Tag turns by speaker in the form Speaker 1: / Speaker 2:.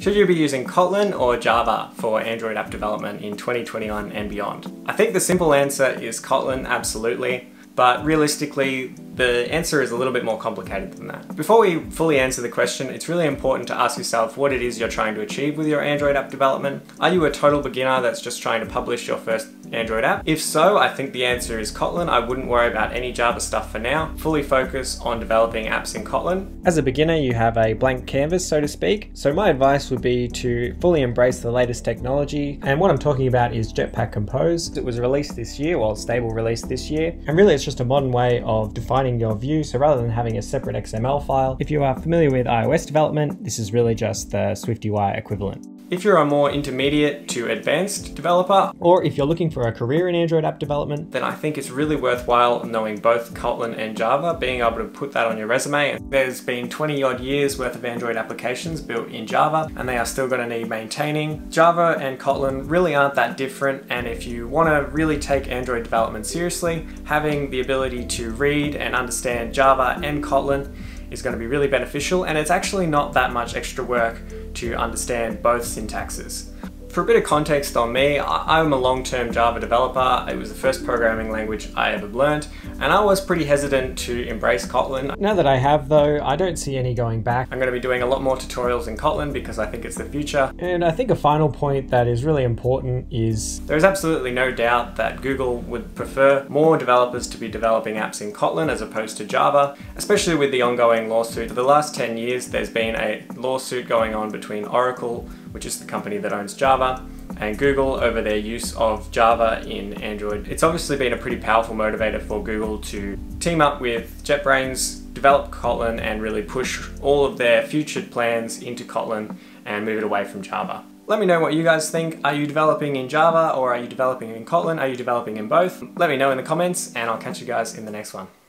Speaker 1: Should you be using Kotlin or Java for Android app development in 2021 and beyond? I think the simple answer is Kotlin, absolutely. But realistically, the answer is a little bit more complicated than that. Before we fully answer the question, it's really important to ask yourself what it is you're trying to achieve with your Android app development. Are you a total beginner that's just trying to publish your first Android app? If so, I think the answer is Kotlin. I wouldn't worry about any Java stuff for now. Fully focus on developing apps in Kotlin. As a beginner, you have a blank canvas, so to speak. So my advice would be to fully embrace the latest technology. And what I'm talking about is Jetpack Compose. It was released this year, well, stable release this year. And really it's just a modern way of defining your view. So rather than having a separate XML file, if you are familiar with iOS development, this is really just the SwiftUI equivalent. If you're a more intermediate to advanced developer, or if you're looking for a career in Android app development, then I think it's really worthwhile knowing both Kotlin and Java, being able to put that on your resume. There's been 20 odd years worth of Android applications built in Java, and they are still going to need maintaining. Java and Kotlin really aren't that different, and if you want to really take Android development seriously, having the ability to read and understand Java and Kotlin is going to be really beneficial, and it's actually not that much extra work to understand both syntaxes. For a bit of context on me, I'm a long-term Java developer. It was the first programming language I ever learned, and I was pretty hesitant to embrace Kotlin. Now that I have though, I don't see any going back. I'm going to be doing a lot more tutorials in Kotlin because I think it's the future. And I think a final point that is really important is there's absolutely no doubt that Google would prefer more developers to be developing apps in Kotlin as opposed to Java, especially with the ongoing lawsuit. For the last 10 years, there's been a lawsuit going on between Oracle, which is the company that owns Java, and Google over their use of Java in Android. It's obviously been a pretty powerful motivator for Google to team up with JetBrains, develop Kotlin, and really push all of their future plans into Kotlin and move it away from Java. Let me know what you guys think. Are you developing in Java or are you developing in Kotlin? Are you developing in both? Let me know in the comments and I'll catch you guys in the next one.